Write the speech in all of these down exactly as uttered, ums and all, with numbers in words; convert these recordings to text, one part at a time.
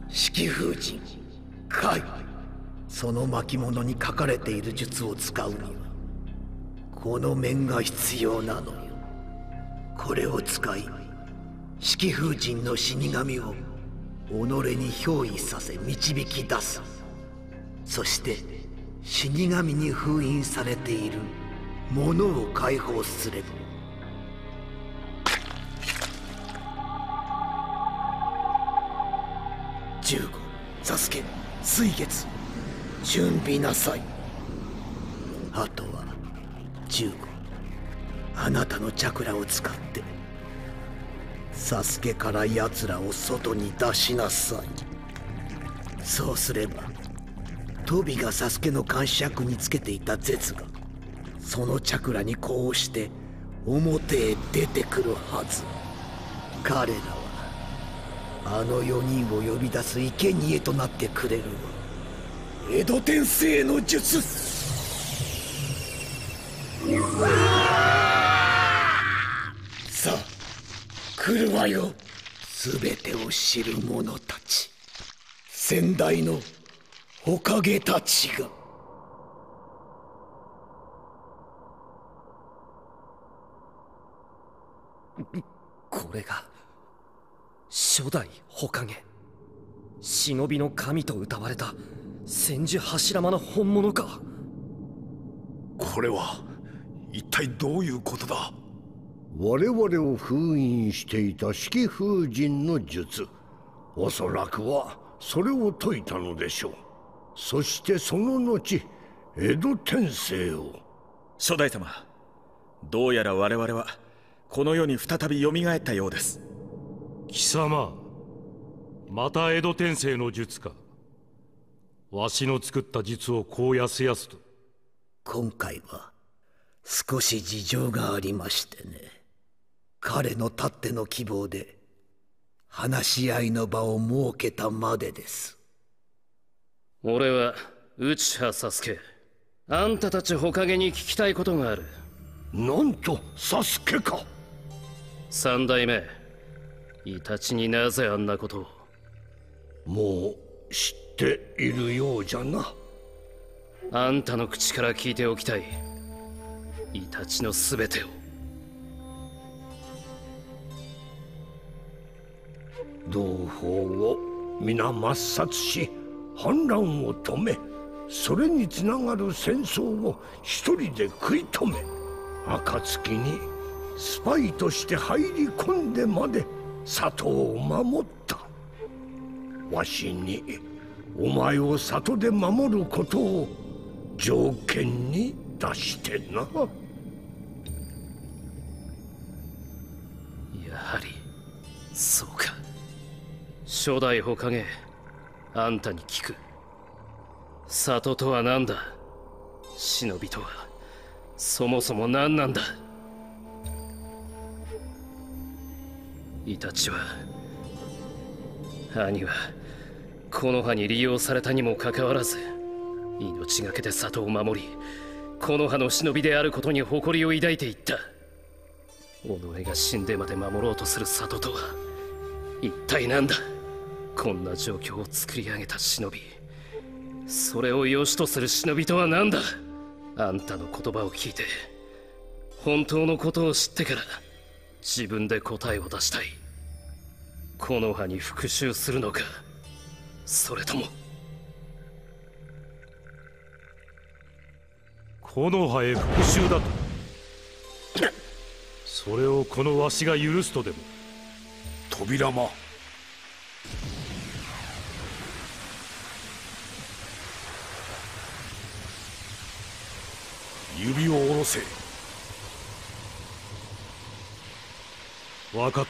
式風神海、その巻物に書かれている術を使うにはこの面が必要なのよ。これを使い式風神の死神を己に憑依させ導き出す。そして死神に封印されているものを解放すれば、十五、サスケ、水月、準備なさい。あとは十五、あなたのチャクラを使ってサスケから奴らを外に出しなさい。そうすればトビがサスケの監視役につけていたゼツがそのチャクラに呼応して表へ出てくるはず。彼らはあのよにんを呼び出す生贄となってくれるわ。江戸天聖の術。さあ来るわよ、全てを知る者たち、先代の火影たちが。 これが初代火影、忍びの神と謳われた千手柱間の本物か。 これは一体どういうことだ。 我々を封印していた式風神の術、おそらくはそれを解いたのでしょう。そしてその後江戸天聖を。 初代様、どうやら我々はこの世に再び蘇ったようです。 貴様、また江戸天聖の術か。わしの作った術をこうやすやすと。 今回は少し事情がありましてね。彼のたっての希望で話し合いの場を設けたまでです。 俺は内葉サスケ、あんたたち火影に聞きたいことがある。 なんとサスケか。 三代目イタチになぜあんなことを。 もう知っているようじゃな。 あんたの口から聞いておきたい、イタチの全てを。 同胞を皆抹殺し反乱を止め、それにつながる戦争を一人で食い止め、暁にスパイとして入り込んでまで里を守った。わしにお前を里で守ることを条件に出してな。 やはりそうか。初代火影、あんたに聞く。里とは何だ。忍びとはそもそも何なんだ。イタチは、兄は木の葉に利用されたにもかかわらず命がけで里を守り、木の葉の忍びであることに誇りを抱いていった。己が死んでまで守ろうとする里とは一体何だ。こんな状況を作り上げた忍び、それを良しとする忍びとは何だ。あんたの言葉を聞いて本当のことを知ってから自分で答えを出したい。木の葉に復讐するのか、それとも。 木の葉へ復讐だと。それをこのわしが許すとでも。 扉間、指を下ろせ。 分かった。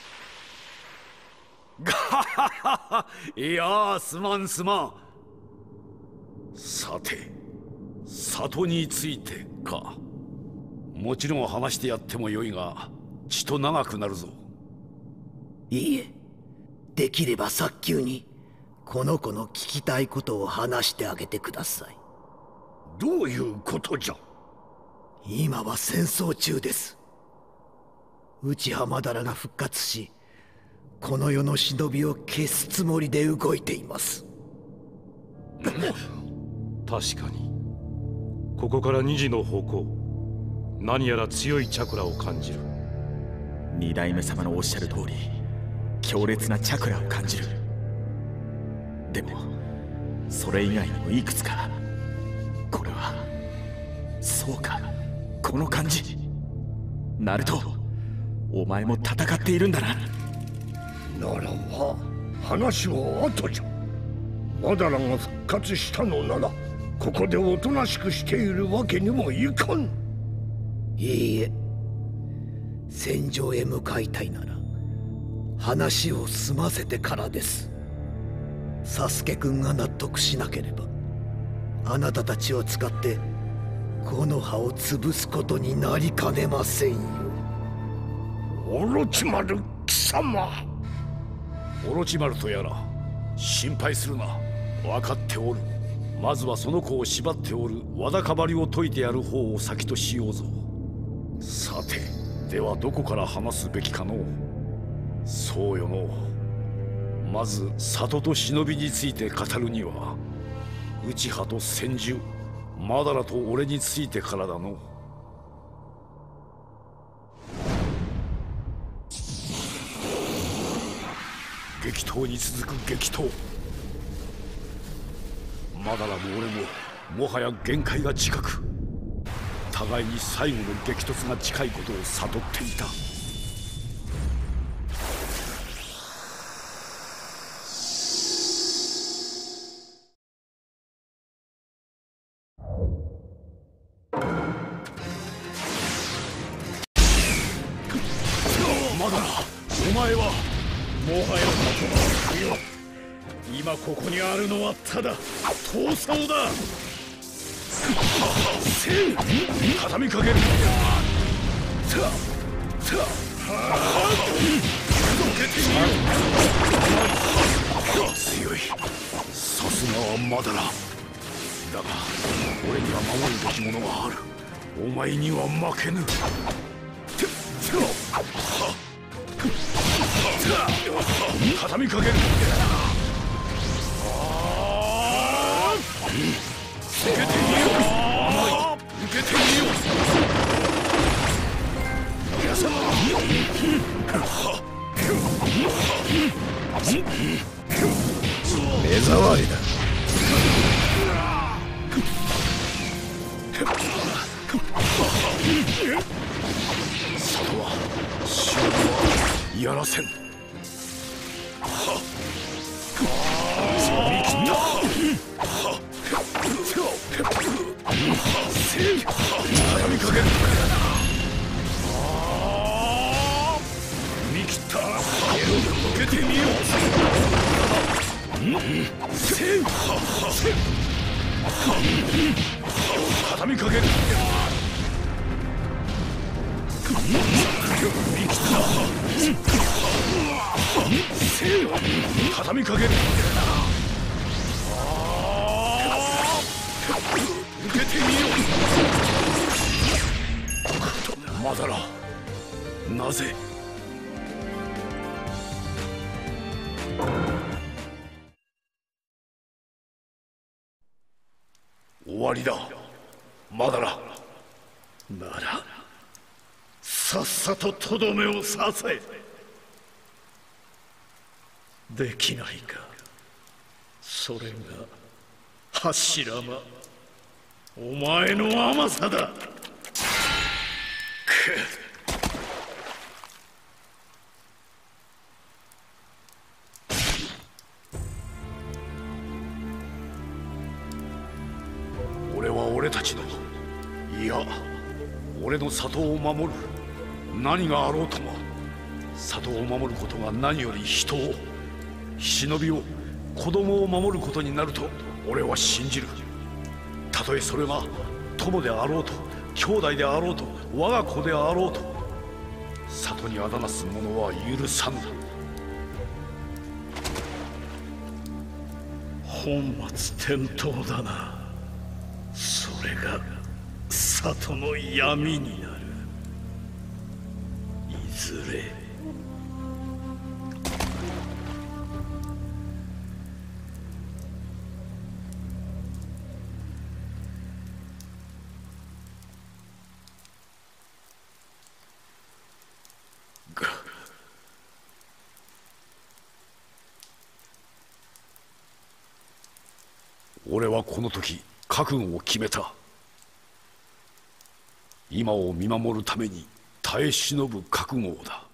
ガハハハ。いやー、すまんすまん。さて、里についてか。もちろん話してやってもよいが、ちと長くなるぞ。 いいえ、できれば早急にこの子の聞きたいことを話してあげてください。 どういうことじゃ。 今は戦争中です。内浜だらが復活し、 この世の忍びを消すつもりで動いています。 確かにここからにじの方向、何やら強いチャクラを感じる。 二代目様のおっしゃる通り、強烈なチャクラを感じる。でもそれ以外にもいくつか。これはそうか、この感じ。ナルト、お前も戦っているんだな。 ならば話は後じゃ。マダラが復活したのなら、ここでおとなしくしているわけにもいかん。 いいえ、戦場へ向かいたいなら話を済ませてからです。サスケくんが納得しなければ、あなたたちを使って木の葉を潰すことになりかねませんよ。 オロチマル貴様。 オロチマルとやら心配するな。分かっておる。まずはその子を縛っておるわだかまりを解いてやる方を先としようぞ。さて、ではどこから話すべきかのう。そうよの。まず里と忍びについて語るには、内葉と千住、マダラと俺についてからだの。激闘に続く激闘。マダラも俺ももはや限界が近く、互いに最後の激突が近いことを悟っていた。マダラ、お前はもはや仲間は不要。今ここにあるのはただ闘争だ。畳みかける。強い。さすがはマダラ。だが俺には守るべきものがある。お前には負けぬ。畳みかける。受けてみよう。甘い。受けてみよう。皆様。 目障りだ。 里は死ぬはやらせん。見切った。畳みかける。見切った。受けてみよう。畳みかける。見切った。畳みかける。受けてみよう。マダラ、なぜ？終わりだ、マダラ。ならさっさととどめを刺せ。できないか。それが柱間、お前の甘さだ。くっ。俺は俺たちの、いや俺の里を守る。何があろうとも里を守ることが何より人を、忍びを、子供を守ることになると俺は信じる。たとえそれが友であろうと、兄弟であろうと、我が子であろうと、里にあだなす者は許さぬ。本末転倒だな。それが里の闇になる。いずれ俺はこの時覚悟を決めた。今を見守るために耐え忍ぶ覚悟だ。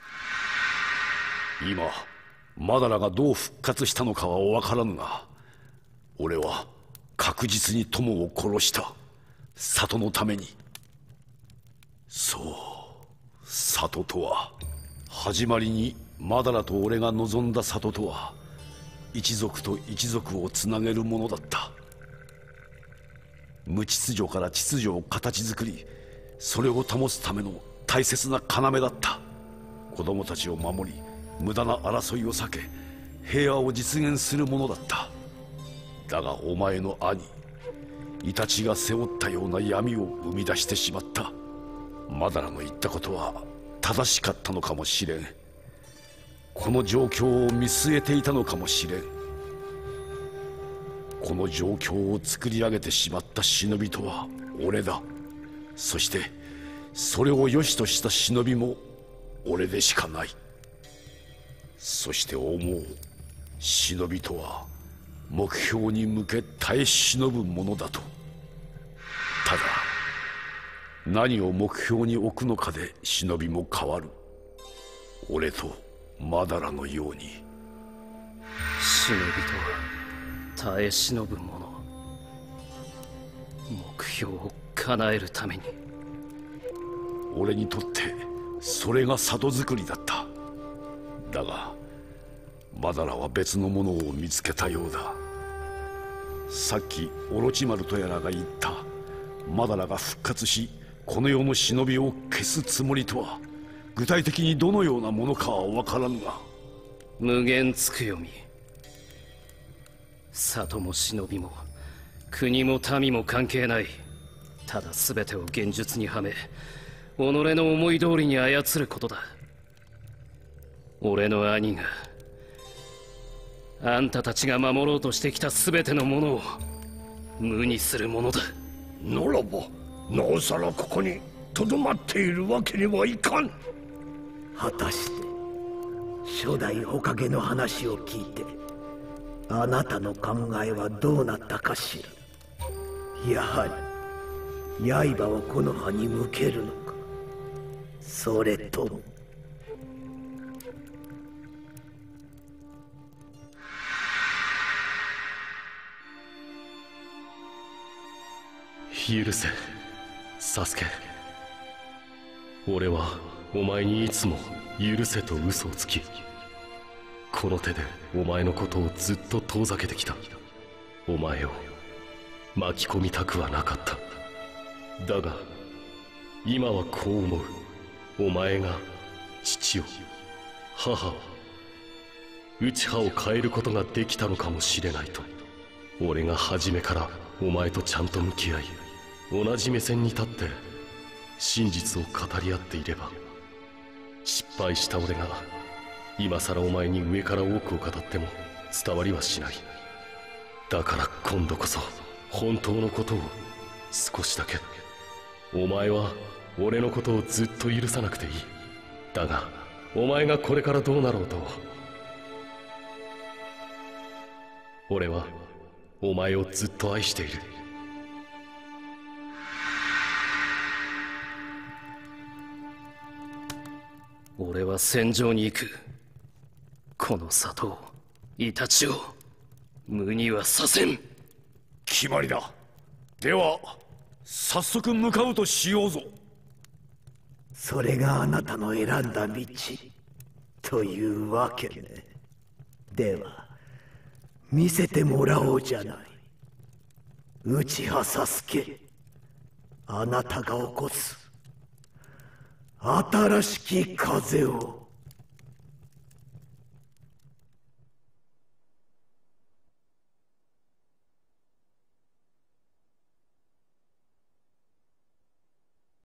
今マダラがどう復活したのかは分からぬが、俺は確実に友を殺した。里のために。そう、里とは、始まりにマダラと俺が望んだ里とは、一族と一族をつなげるものだった。無秩序から秩序を形作り、それを保つための大切な要だった。子供たちを守り、無駄な争いを避け、平和を実現するものだった。だがお前の兄、イタチが背負ったような闇を生み出してしまった。マダラの言ったことは正しかったのかもしれん。この状況を見据えていたのかもしれん。この状況を作り上げてしまった忍びとは俺だ。そしてそれを良しとした忍びも俺でしかない。そして思う、忍びとは目標に向け耐え忍ぶものだと。ただ何を目標に置くのかで忍びも変わる。俺とマダラのように。 忍びとは耐え忍ぶもの。目標を叶えるために。 俺にとってそれが里作りだった。だがマダラは別のものを見つけたようだ。さっきオロチマルとやらが言ったマダラが復活しこの世の忍びを消すつもりとは、具体的にどのようなものかは分からぬが。 無限つくよみ。里も忍びも国も民も関係ない。ただ全てを現実にはめ、己の思い通りに操ることだ。俺の兄があんたたちが守ろうとしてきた全てのものを無にするものだ。 ならばなおさらここにとどまっているわけにはいかん。 果たして初代火影の話を聞いてあなたの考えはどうなったかしら。やはり刃をこの葉に向けるのか、それとも。 許せ、サスケ。俺はお前にいつも許せと嘘をつき、この手でお前のことをずっと遠ざけてきた。お前を巻き込みたくはなかった。だが今はこう思う。お前が父を、母を、内葉を変えることができたのかもしれないと。俺が初めからお前とちゃんと向き合い、同じ目線に立って真実を語り合っていれば、失敗した俺が今さらお前に上から多くを語っても伝わりはしない。だから今度こそ本当のことを少しだけ。お前は俺のことをずっと許さなくていい。だがお前がこれからどうなろうと、俺はお前をずっと愛している。 俺は戦場に行く。この里を、イタチを無にはさせん。 決まりだ。では早速向かうとしようぞ。 それがあなたの選んだ道というわけね。では見せてもらおうじゃない。内葉サスケ、あなたが起こす新しき風を。